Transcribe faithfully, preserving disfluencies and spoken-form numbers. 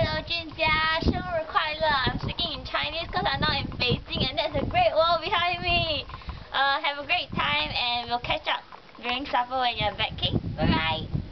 Hello, Junjia. 生日快乐. I'm speaking in Chinese because I'm not in Beijing and there's a great wall behind me. Uh, have a great time and we'll catch up during supper when you're back, okay? Bye bye.